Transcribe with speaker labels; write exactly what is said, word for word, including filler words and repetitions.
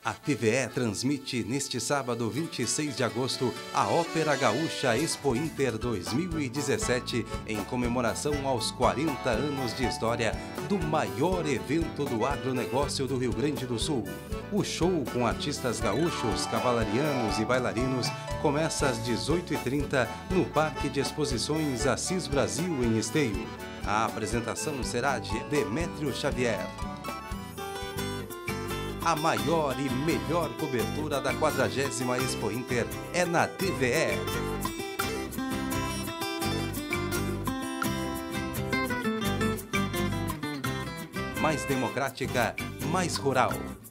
Speaker 1: A T V E transmite neste sábado, vinte e seis de agosto, a Ópera Gaúcha Expo Inter dois mil e dezessete, em comemoração aos quarenta anos de história do maior evento do agronegócio do Rio Grande do Sul. O show com artistas gaúchos, cavalarianos e bailarinos começa às dezoito e trinta no Parque de Exposições Assis Brasil, em Esteio. A apresentação será de Demétrio Xavier. A maior e melhor cobertura da quadragésima Expo Inter é na T V E. Mais democrática, mais rural.